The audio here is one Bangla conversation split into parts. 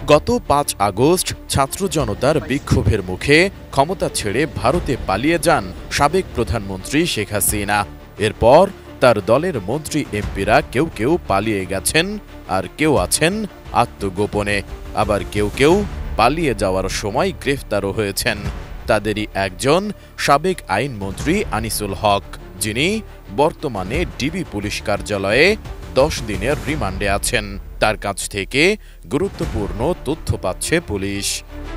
গত ৫ আগস্ট ছাত্র জনতার বিক্ষোভের মুখে ক্ষমতা ছেড়ে ভারতে পালিয়ে যান সাবেক প্রধানমন্ত্রী শেখ হাসিনা। এরপর তার দলের মন্ত্রী এমপিরা কেউ কেউ পালিয়ে গেছেন, আর কেউ আছেন আত্মগোপনে, আবার কেউ কেউ পালিয়ে যাওয়ার সময় গ্রেফতারও হয়েছেন। তাদেরই একজন সাবেক আইনমন্ত্রী আনিসুল হক, যিনি বর্তমানে ডিবি পুলিশ কার্যালয়ে ১০ দিনের রিমান্ডে আছেন। তার কাছ থেকে গুরুত্বপূর্ণ তথ্য পাচ্ছে পুলিশ।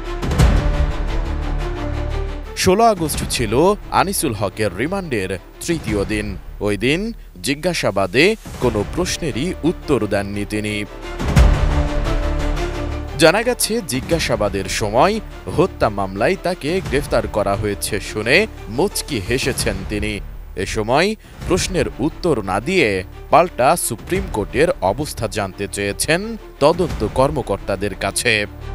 ১৬ আগস্ট ছিল আনিসুল হকের রিমান্ডের তৃতীয় দিন। ওই দিন জিজ্ঞাসাবাদে কোনো প্রশ্নেরই উত্তর দেননি তিনি। জানা গেছে, জিজ্ঞাসাবাদের সময় হত্যা মামলায় তাকে গ্রেফতার করা হয়েছে শুনে মুচকি হেসেছেন তিনি। এ সময় প্রশ্নের উত্তর না দিয়ে পাল্টা সুপ্রিম কোর্টের অবস্থা জানতে চেয়েছেন তদন্ত কর্মকর্তাদের কাছে।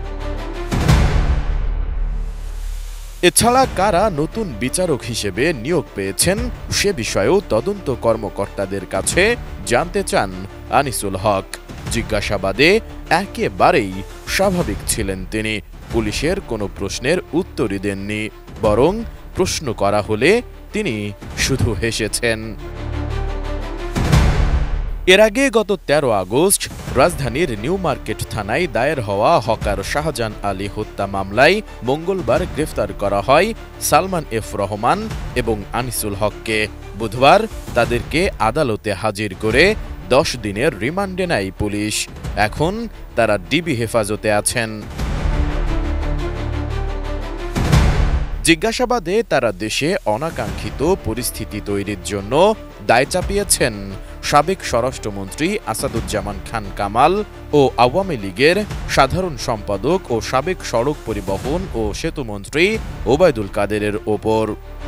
এছাড়া কারা নতুন বিচারক হিসেবে নিয়োগ পেয়েছেন সে বিষয়েও তদন্ত কর্মকর্তাদের কাছে জানতে চান আনিসুল হক। জিজ্ঞাসাবাদে একেবারেই স্বাভাবিক ছিলেন তিনি। পুলিশের কোনো প্রশ্নের উত্তরই দেননি, বরং প্রশ্ন করা হলে তিনি শুধু হেসেছেন। এর আগে গত ১৩ আগস্ট রাজধানীর নিউ মার্কেট থানায় দায়ের হওয়া হকার শাহজাহান আলী হত্যা মামলায় মঙ্গলবার গ্রেফতার করা হয় সালমান এফ রহমান এবং আনিসুল হককে। বুধবার তাদেরকে আদালতে হাজির করে ১০ দিনের রিমান্ডে নেয় পুলিশ। এখন তারা ডিবি হেফাজতে আছেন। জিজ্ঞাসাবাদে তারা দেশে অনাকাঙ্ক্ষিত পরিস্থিতি তৈরির জন্য দায় চাপিয়েছেন সাবেক স্বরাষ্ট্রমন্ত্রী আসাদুজ্জামান খান কামাল ও আওয়ামী লীগের সাধারণ সম্পাদক ও সাবেক সড়ক পরিবহন ও সেতুমন্ত্রী ওবায়দুল কাদেরের ওপর।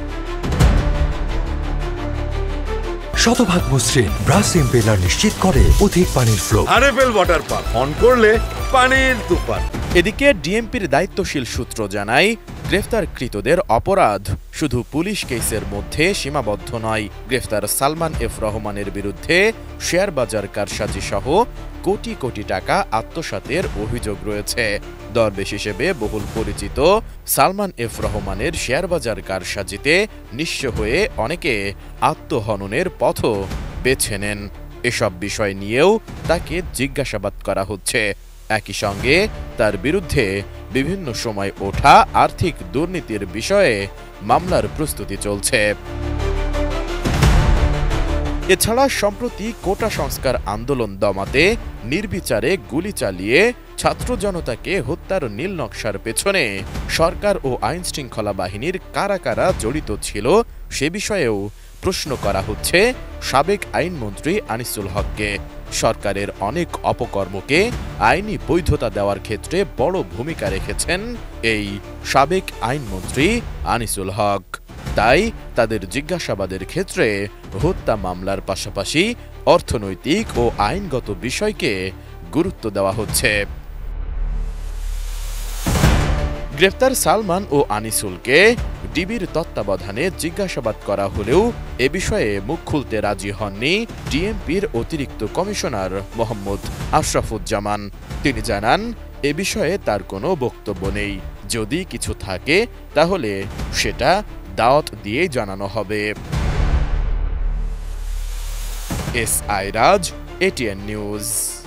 শতভাগ মসৃণ ব্রাশ ইম্পেলার নিশ্চিত করে অধিক পানির flow. RFL water pump on করলে পানির তুফান। এদিকে ডিএমপির দায়িত্বশীল সূত্র জানায়, গ্রেফতারকৃতদের অপরাধ শুধু পুলিশ কেসের মধ্যে সীমাবদ্ধ নয়। গ্রেফতার সালমান এফ রহমানের বিরুদ্ধে শেয়ার বাজার কারসাজি সহ কোটি কোটি টাকা আত্মসাতের অভিযোগ রয়েছে। দরবেশ হিসেবে বহুল পরিচিত সালমান এফ রহমানের শেয়ার বাজার কারসাজিতে নিঃস্ব হয়ে অনেকে আত্মহননের পথও বেছে নেন। এসব বিষয় নিয়েও তাকে জিজ্ঞাসাবাদ করা হচ্ছে। একই সঙ্গে তার বিরুদ্ধে বিভিন্ন সময় ওঠা আর্থিক দুর্নীতির বিষয়ে মামলার প্রস্তুতি চলছে। এছাড়া সম্প্রতি কোটা সংস্কার আন্দোলন দমাতে নির্বিচারে গুলি চালিয়ে ছাত্র জনতাকে হত্যার নীল নকশার পেছনে সরকার ও আইনশৃঙ্খলা বাহিনীর কারা কারা জড়িত ছিল সে বিষয়েও প্রশ্ন করা হচ্ছে সাবেক আইনমন্ত্রী আনিসুল হককে। সরকারের অনেক অপকর্মকে আইনি বৈধতা দেওয়ার ক্ষেত্রে বড় ভূমিকা রেখেছেন এই সাবেক আইনমন্ত্রী আনিসুল হক। তাই তাদের জিজ্ঞাসাবাদের ক্ষেত্রে হত্যা মামলার পাশাপাশি অর্থনৈতিক ও আইনগত বিষয়কে গুরুত্ব দেওয়া হচ্ছে। গ্রেফতার সালমান ও আনিসুলকে ডিবির তত্ত্বাবধানে জিজ্ঞাসাবাদ করা হলেও এ বিষয়ে মুখ খুলতে রাজি হননি ডিএমপির অতিরিক্ত কমিশনার মোহাম্মদ আশরাফুজ্জামান। তিনি জানান, এ বিষয়ে তার কোনো বক্তব্য নেই। যদি কিছু থাকে তাহলে সেটা দাওয়াত দিয়ে জানানো হবে। S I Raj, ATN news.